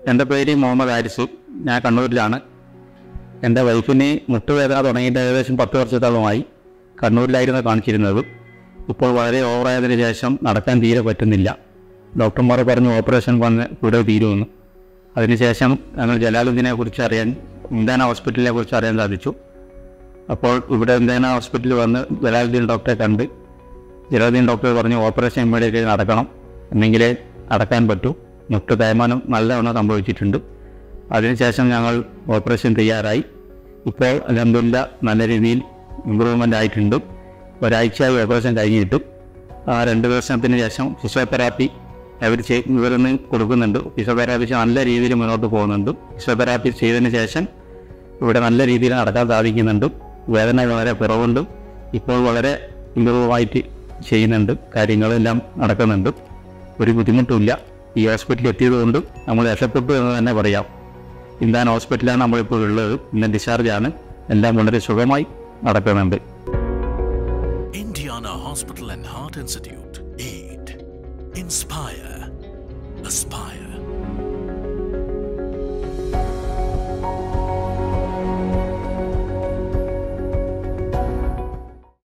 എൻ്റെ പേര് മുഹമ്മദ് ആരിസു. ഞാൻ കണ്ണൂരിലാണ്. എൻ്റെ വൈഫിന് മുട്ടുവേദന തുടങ്ങിയിട്ട് ഏകദേശം 10 വർഷത്തോളമായി. കണ്ണൂരിലായിരുന്നു കാണിച്ചിരുന്നത്. ഇപ്പോൾ വളരെ ഓവറായതിനു ശേഷം നടക്കാൻ തീരെ പറ്റുന്നില്ല. ഡോക്ടർമാർ പറഞ്ഞു ഓപ്പറേഷൻ വന്ന് ഇവിടെ തീരുമെന്ന്. അതിനുശേഷം ഞങ്ങൾ ജലാലുദ്ദീനെ കുറിച്ച് അറിയാൻ, ഇന്ത്യാന ഹോസ്പിറ്റലിനെ കുറിച്ച് അറിയാൻ സാധിച്ചു. അപ്പോൾ ഇവിടെ ഇന്ത്യാന ഹോസ്പിറ്റലിൽ വന്ന് ജലാലുദ്ദീൻ ഡോക്ടറെ കണ്ട് ജലാലുദ്ദീൻ ഡോക്ടർ പറഞ്ഞു ഓപ്പറേഷൻ ഇമ്മീഡിയറ്റ്ലി നടക്കണം, എന്നെങ്കിലേ നടക്കാൻ പറ്റൂ. മുട്ട് തേയ്മാനം നല്ലവണ്ണം സംഭവിച്ചിട്ടുണ്ട്. അതിനുശേഷം ഞങ്ങൾ ഓപ്പറേഷൻ തയ്യാറായി. ഇപ്പോൾ അൽഹംദുലില്ലാ നല്ല രീതിയിൽ ഇമ്പ്രൂവ്മെൻ്റ് ആയിട്ടുണ്ട്. ഒരാഴ്ച ഓപ്പറേഷൻ കഴിഞ്ഞിട്ടും 2 ദിവസത്തിന് ശേഷം ഫിസിയോതെറാപ്പി ഇവരൊന്ന് കൊടുക്കുന്നുണ്ട്. ഫിസിയോതെറാപ്പി നല്ല രീതിയിൽ മുന്നോട്ട് പോകുന്നുണ്ട്. ഫിസിയോതെറാപ്പി ചെയ്തതിന് ശേഷം ഇവിടെ നല്ല രീതിയിൽ നടക്കാൻ സാധിക്കുന്നുണ്ട്. വേദന വളരെ കുറവുണ്ട്. ഇപ്പോൾ വളരെ ഇമ്പ്രൂവായിട്ട് ചെയ്യുന്നുണ്ട്. കാര്യങ്ങളെല്ലാം നടക്കുന്നുണ്ട്. ഒരു ബുദ്ധിമുട്ടുമില്ല. ഈ ഹോസ്പിറ്റലിൽ എത്തിയതുകൊണ്ട് നമ്മൾ രക്ഷപ്പെട്ടു എന്ന് തന്നെ പറയാം. ഇന്ത്യാന ഹോസ്പിറ്റലാണ് നമ്മളിപ്പോൾ ഉള്ളത്. ഇന്ന് ഡിസ്ചാർജാണ്. എല്ലാം വളരെ സുഖമായി നടക്കുന്നുണ്ട്. Indiana Hospital and Heart Institute. Aid. Inspire. Aspire.